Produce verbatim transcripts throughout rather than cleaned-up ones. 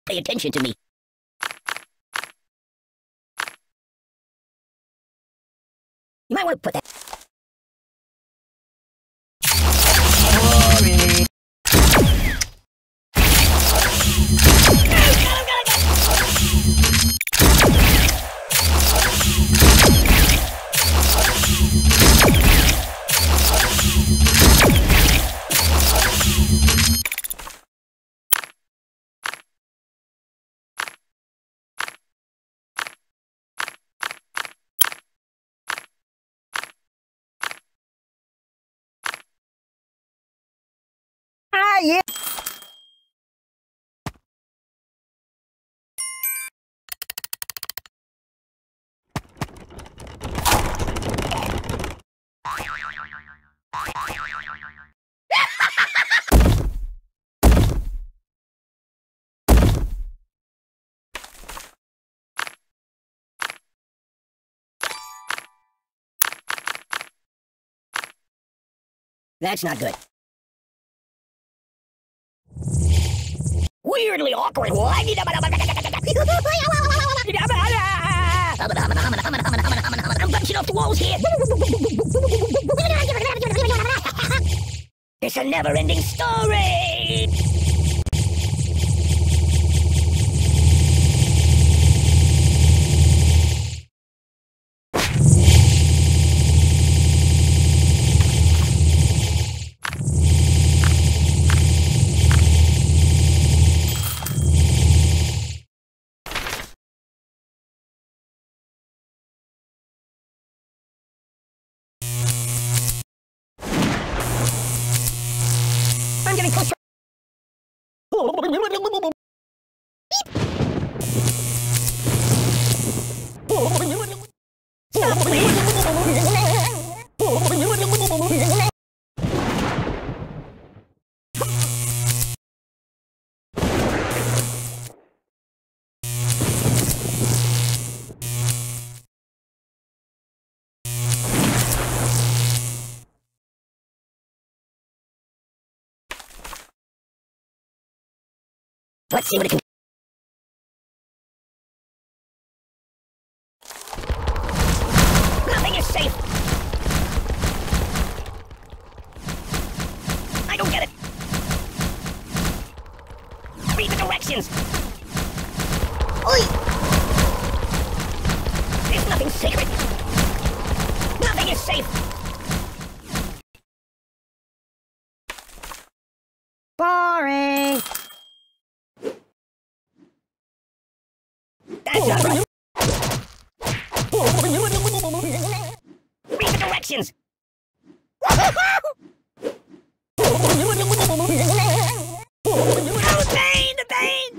Pay attention to me. You might want to put that. Sorry. Ah, yeah. That's not good. Weirdly awkward. I'm bouncing off the walls here. It's a never-ending story. I'm getting close. Stop, please. Let's see what it can. Nothing is safe. I don't get it. Read the directions. Oi! There's nothing sacred. Nothing is safe. Boring. That's not right. Read the directions. Oh, the pain, the pain.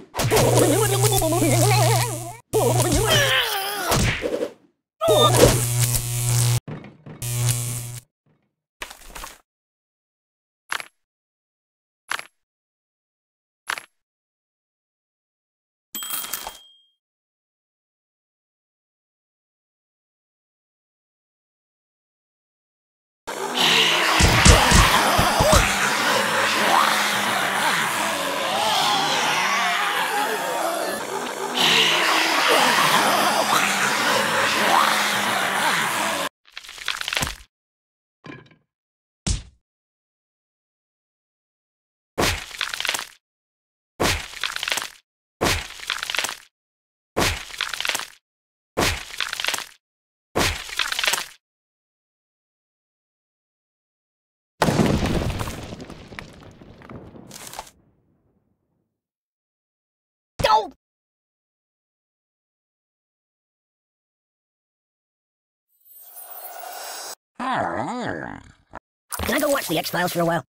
Go! Can I go watch the X-Files for a while?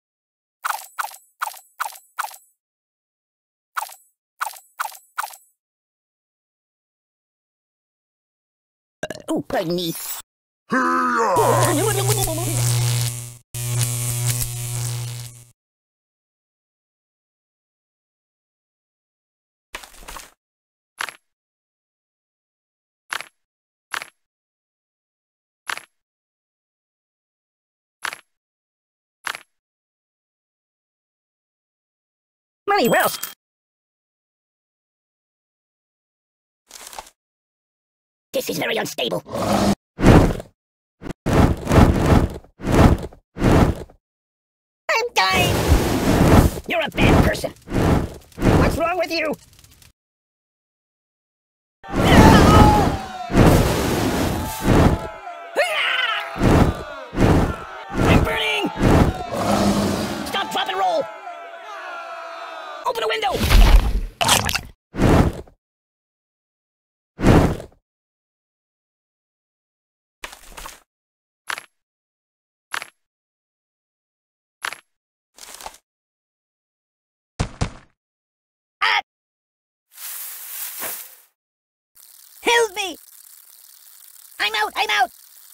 Oh, pardon me. Money, where else? This is very unstable. I'm dying! You're a bad person. What's wrong with you? I'm burning! Stop, drop, and roll! Open a window! Ah! Help me! I'm out, I'm out!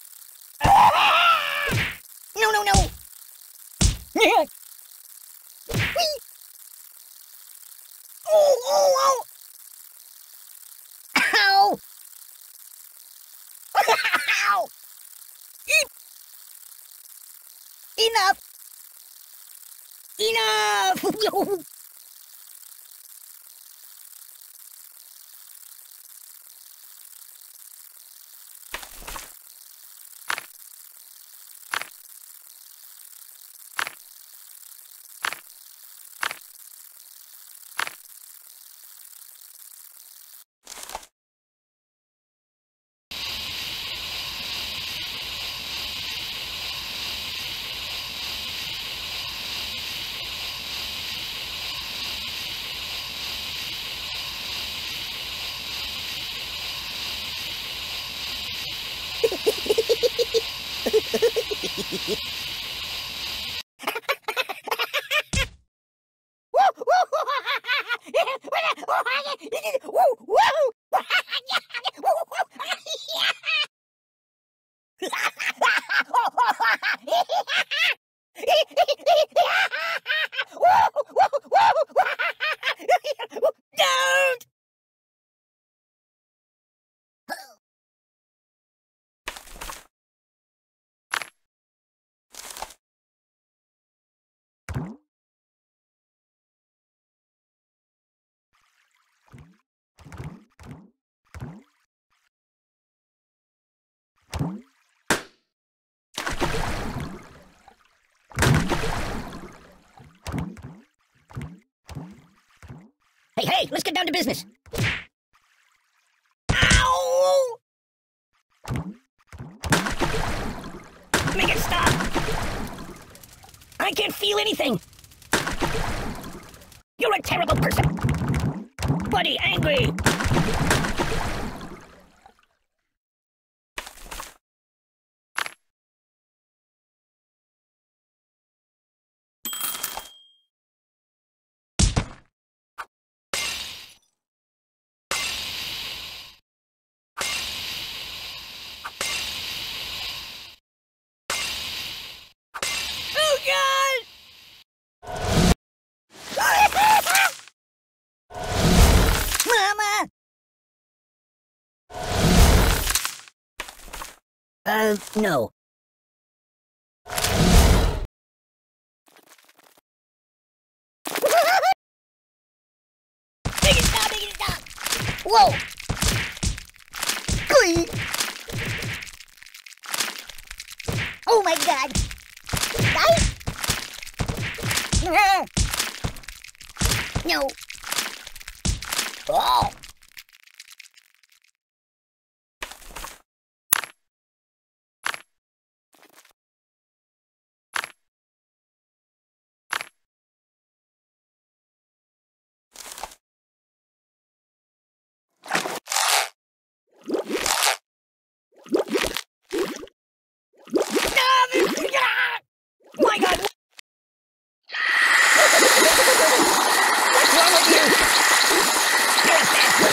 No, no, no! Whee! Oh, oh, oh! Ow! Ow! Enough! Enough! Don't! Hey, hey, let's get down to business. Ow! Make it stop! I can't feel anything! You're a terrible person! Buddy, angry! Oh, God! Mama! Uh, no. Make it stop, make it stop! Whoa! Glee! Oh my God! Die? No. Oh! My God! What's wrong with you? You're a bad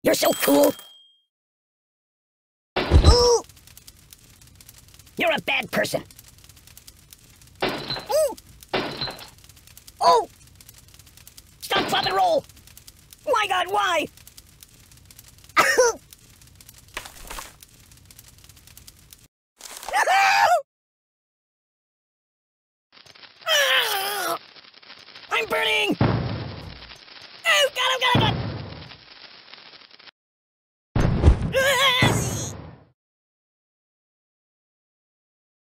You're so cool. Ooh! You're a bad person. Ooh! Oh! Stop, drop, and roll! My God, why?